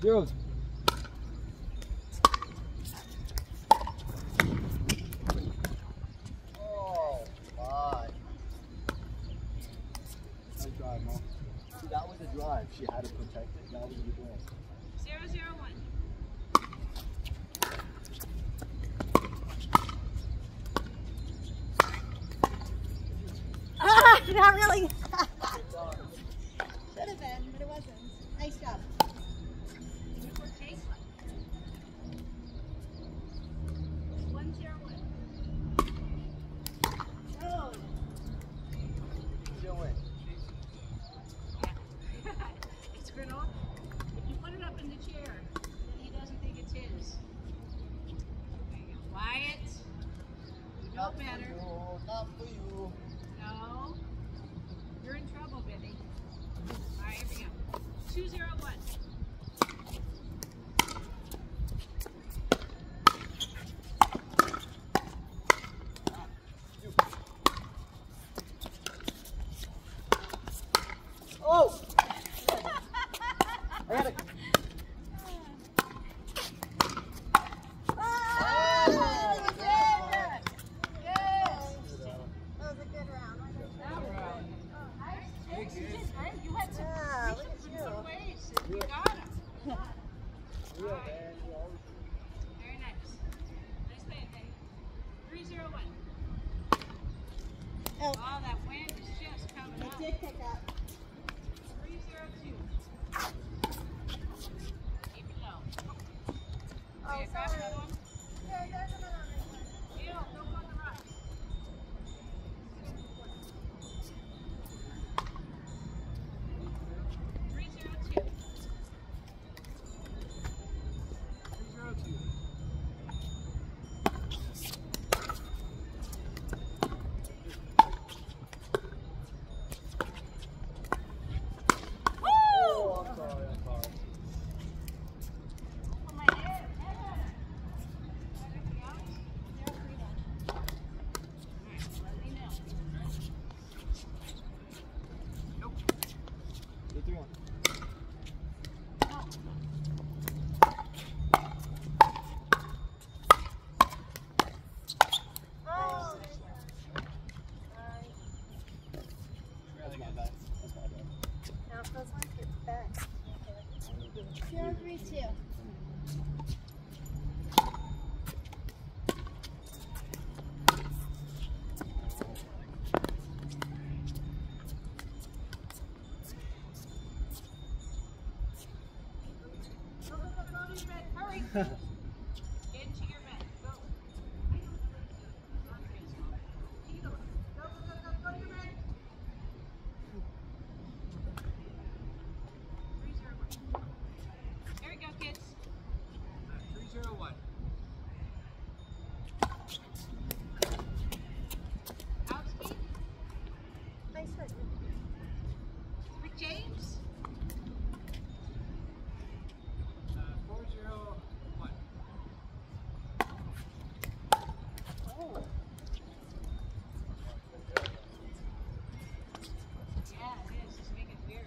Zeros. Oh, God. Nice drive, Mo. See, that was a drive. She had to protect it. That was a good one. 0-0-1. Not really. Should have been, but it wasn't. Nice job. Before chase one. 1-0-1. Oh. She'll win. It's Grinnell. If you put it up in the chair, then he doesn't think it's his. There you go. Quiet. You know better. Not for you. No. You're in trouble, Billy. All right, here we go. 2-0-1. Oh! I got it. You had some, Yeah, look at some you. ways. You got him. Yeah, man. You always Very nice. Nice play, Betty. 3-0-1. Oh, Oh, that wind is just coming it up. did pick up. 3-0-2. Keep it low. Oh, Okay, grab sorry. another one. Yeah, there's another one. Ew, don't go on the rocks. 3-0-2. 3-0-2. Oh, I'm sorry. I'm sorry. Put my head on it. Anything else? All right, let me know. Good 3-1. Oh, That's my bad. That's my bad. now if those ones get back. 0-3-2. Go, go, go, go to your bed. Hurry. Into your bed. Go. Go, go, go, go to your bed. 3-0-1. There we go, kids. 3-0-1. Out, Steve. Nice hit. Rick James. 4-0-1. Oh. Yeah, it is. Just make it weird.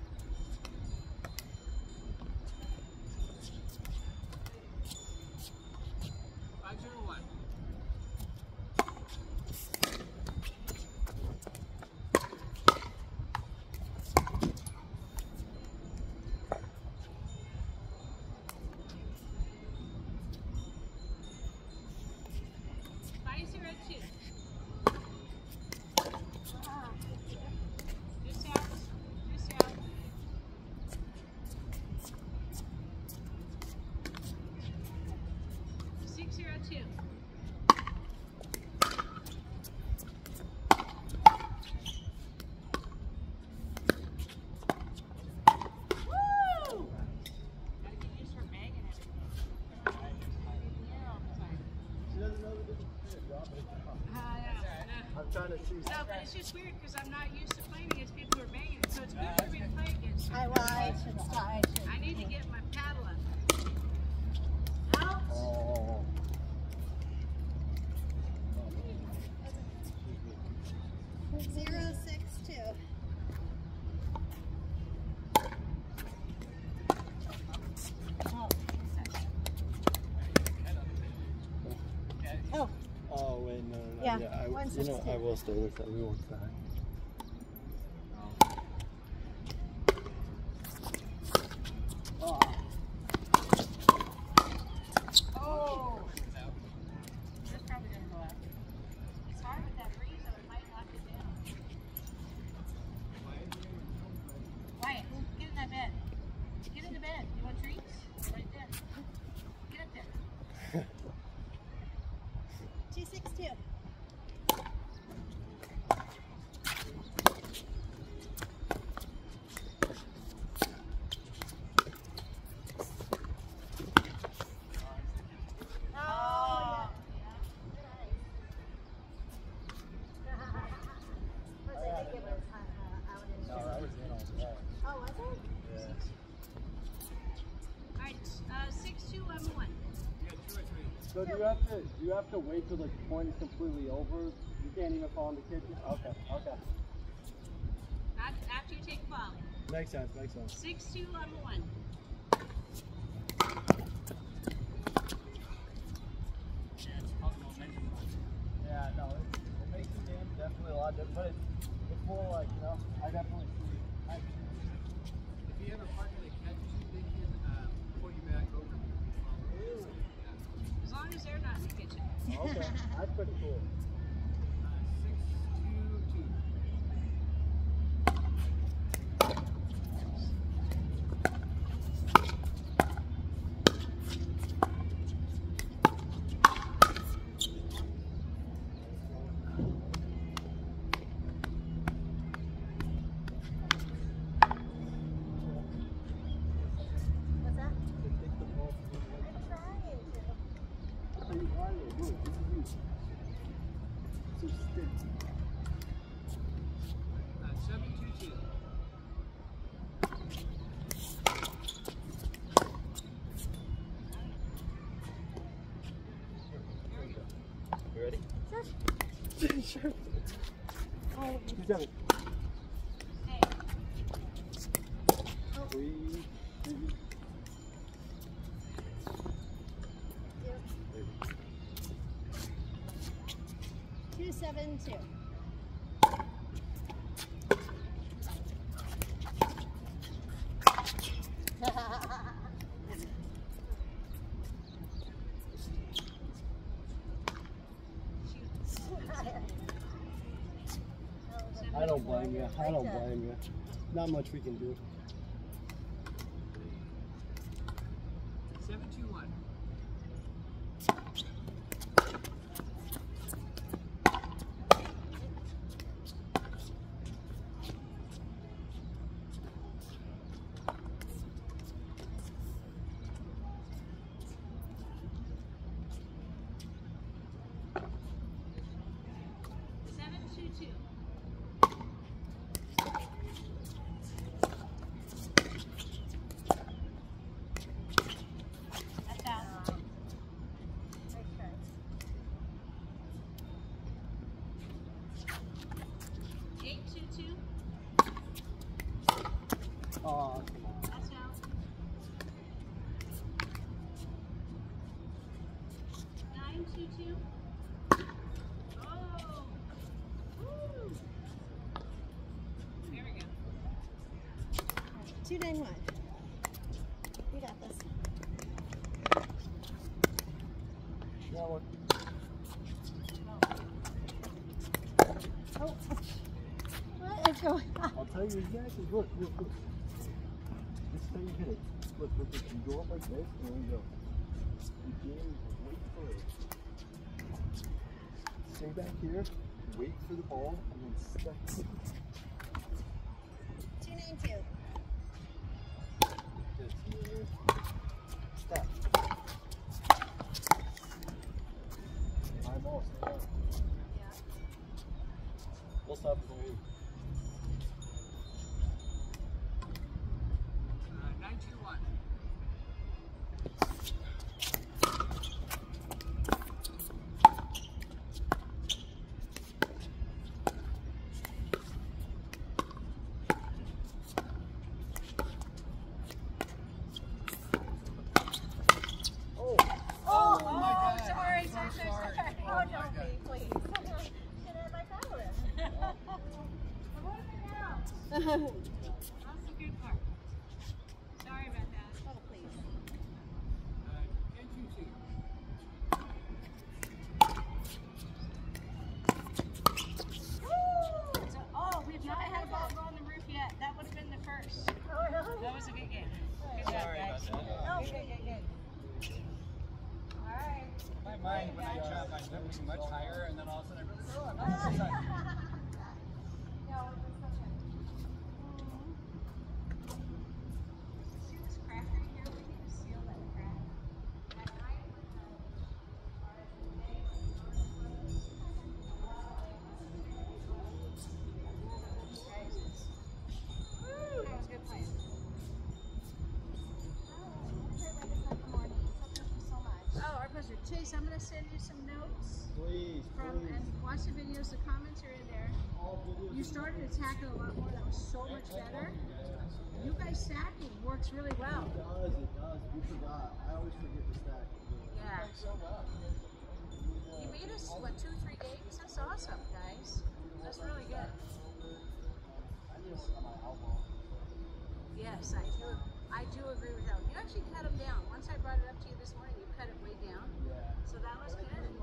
trying to see. No, but it's just weird because I'm not used to playing against people who are banging it, so it's good for me to play against you. I should start. I need to get my paddle up. Out. Oh. 062. Yeah. Yeah, I, 162. I will stay with them. We won't die. Oh. That's probably gonna go out. It's hard with that breeze, so it might knock it down. Wyatt, get in that bed. Get in the bed. You want treats? Right there. Get up there. 262. Oh, No, I was in all day. Oh, was it? Yeah. all right, 6-2, I'm 1. You got 2 or 3. So do you have to wait till the point is completely over? You can't even fall in the kitchen? Okay, okay. After you take volley. Makes sense, makes sense. 6-2, I'm 1. Yeah, no, it makes the game definitely a lot different, but it's more like, you know, I definitely see. If you have a partner that catches you, they can pull you back over. As long as they're not in the kitchen. Okay, that's pretty cool. 6-2-2. What's that? Take the ball from the I'm trying to. So you want it, do it. This is you. So stick. 7-2-2. You ready? Sure. Oh, 2-7. Hey, 3, 2. 272. I don't blame you. I don't blame you. Not much we can do. 7-2-1. that's out. Okay. 8-2-2, Oh, come on. that's out. 9-2-2. Oh! Woo! There we go. 291. You got this. That one. Oh. What is going on? I'll tell you exactly. Look, look, look. This is how you hit it. Look, look, look. You go up like this, and then you go. Begin, wait for it. Stay back here, wait for the ball, and then step. 292. Just here. Step. My ball, stay down. Yeah. We'll stop for you. 9-2-1. Oh, sorry. Oh, don't be, please. That's the good part. Sorry about that. Oh, please. Can't you see? So, oh, we've not had a ball go on the roof yet. That would have been the first. That was a good game. Good job, guys. Oh, good. All right. My mind, when I drop, I'm jumping much higher, and then all of a sudden I realize, oh, I'm not this side. See this crack right here? We need to seal that crack. At night, when the Woo! That was good playing. Oh, our pleasure. Chase, I'm going to send you some notes Please, and watch the videos. The comments are in there. You started attacking a lot more. That was so much better. You guys stacking works really well. It does. We forgot. I always forget to stack. Yeah. You made us, what, 2-3 games? That's awesome, guys. That's really good. I just on my elbow. Yes, I do agree with that. You actually cut them down. Once I brought it up to you this morning, you cut it way down. Yeah. So that was good. Yeah.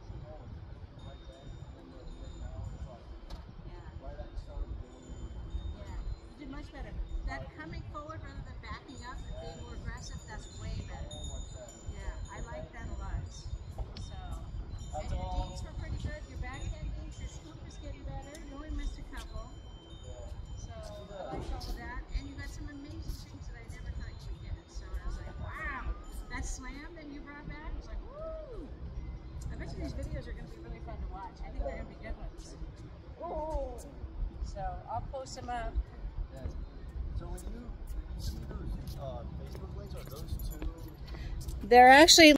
Yeah. You did much better. That coming forward rather than backing up and being more aggressive, that's way better. Yeah, I like that a lot. So, and your deeds were pretty good. Your backhand deeds, your scoop is getting better. You only missed a couple. So, I liked all of that. And you got some amazing things that I never thought you would get. So, I was like, wow. That slam that you brought back was like, woo. I bet you these videos are going to be really fun to watch. I think they're going to be good ones. Oh. So, I'll post them up. Yeah. So when you send me those Facebook links, are those two? They're actually